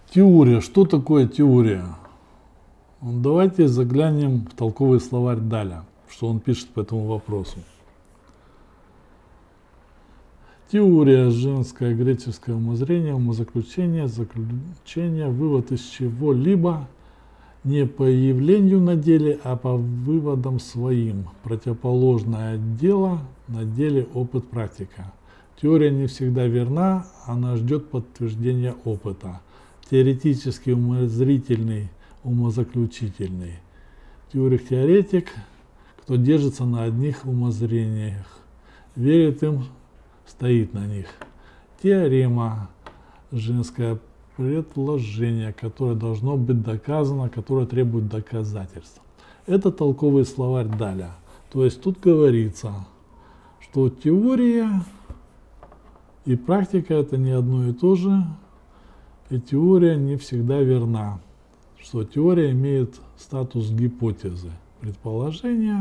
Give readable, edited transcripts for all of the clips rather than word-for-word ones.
Теория. Что такое теория? Давайте заглянем в толковый словарь Даля, что он пишет по этому вопросу. Теория, женское греческое умозрение, умозаключение, заключение, вывод из чего-либо не по явлению на деле, а по выводам своим. Противоположное дело на деле опыт практика. Теория не всегда верна, она ждет подтверждения опыта. Теоретически умозрительный, умозаключительный. Теорик-теоретик, кто держится на одних умозрениях, верит им, стоит на них. Теорема, женское предложение, которое должно быть доказано, которое требует доказательств. Это толковый словарь Даля. То есть тут говорится, что теория и практика это не одно и то же, и теория не всегда верна. Что теория имеет статус гипотезы, предположения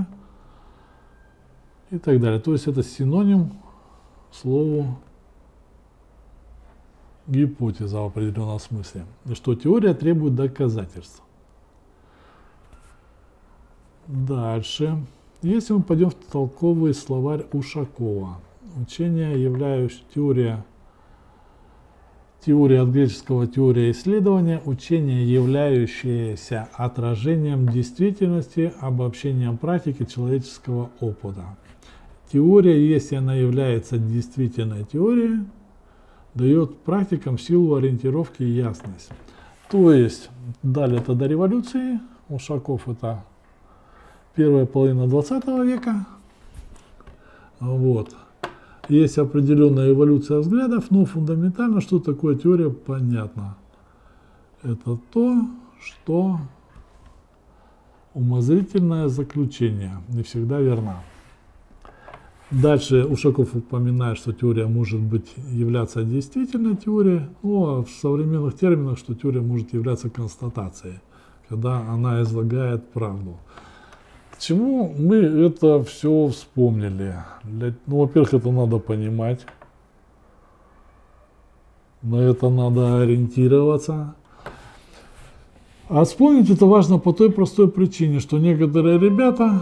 и так далее. То есть это синоним слову гипотеза в определенном смысле. И что теория требует доказательств. Дальше. Если мы пойдем в толковый словарь Ушакова. Учение, являющееся теория от греческого теория исследования, учение, являющееся отражением действительности, обобщением практики человеческого опыта. Теория, если она является действительной теорией, дает практикам силу ориентировки и ясность. То есть, далее это до революции, Ушаков это первая половина 20 века. Вот. Есть определенная эволюция взглядов, но фундаментально, что такое теория, понятно. Это то, что умозрительное заключение не всегда верно. Дальше Ушаков упоминает, что теория может быть являться действительной теорией, но в современных терминах, что теория может являться констатацией, когда она излагает правду. К чему мы это все вспомнили? Ну, во-первых, это надо понимать, на это надо ориентироваться. А вспомнить это важно по той простой причине, что некоторые ребята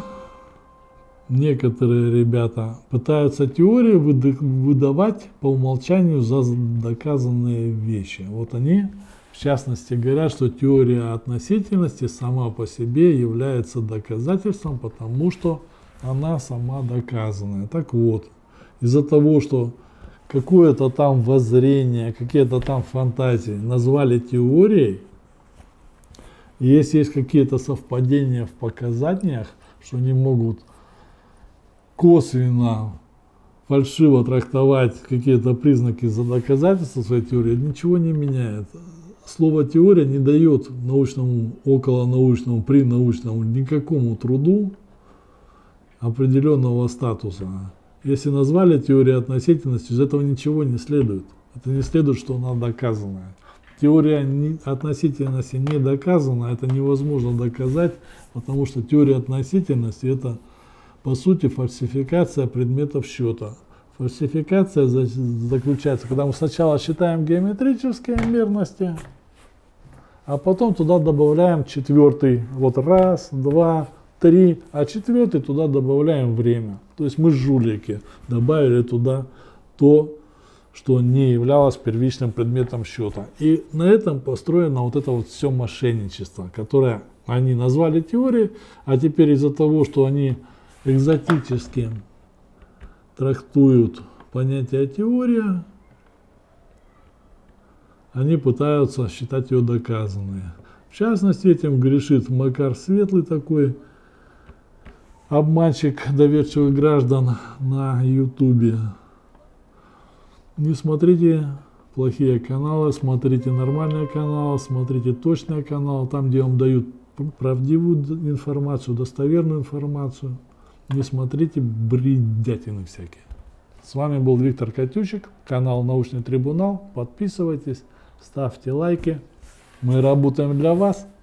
пытаются теорию выдавать по умолчанию за доказанные вещи. Вот они, в частности, говорят, что теория относительности сама по себе является доказательством, потому что она сама доказанная. Так вот, из-за того, что какое-то там воззрение, какие-то там фантазии назвали теорией, и если есть какие-то совпадения в показаниях, что они могут косвенно, фальшиво трактовать какие-то признаки за доказательства своей теории, ничего не меняет. Слово теория не дает научному, околонаучному, принаучному никакому труду определенного статуса. Если назвали теорией относительности, из этого ничего не следует. Это не следует, что она доказанная. Теория относительности не доказана, это невозможно доказать, потому что теория относительности это по сути фальсификация предметов счета. Фальсификация заключается, когда мы сначала считаем геометрические мерности, а потом туда добавляем четвертый, вот раз, два, три, а четвертый туда добавляем время. То есть мы жулики, добавили туда то, что не являлось первичным предметом счета. И на этом построено вот это вот все мошенничество, которое они назвали теорией, а теперь из-за того, что они экзотически трактуют понятие теория, они пытаются считать ее доказанной. В частности, этим грешит Макар Светлый, такой обманщик доверчивых граждан на Ютубе. Не смотрите плохие каналы, смотрите нормальные каналы, смотрите точные каналы, там, где вам дают правдивую информацию, достоверную информацию. Не смотрите бредятины всякие. С вами был Виктор Катючик, канал Научный Трибунал. Подписывайтесь, ставьте лайки. Мы работаем для вас.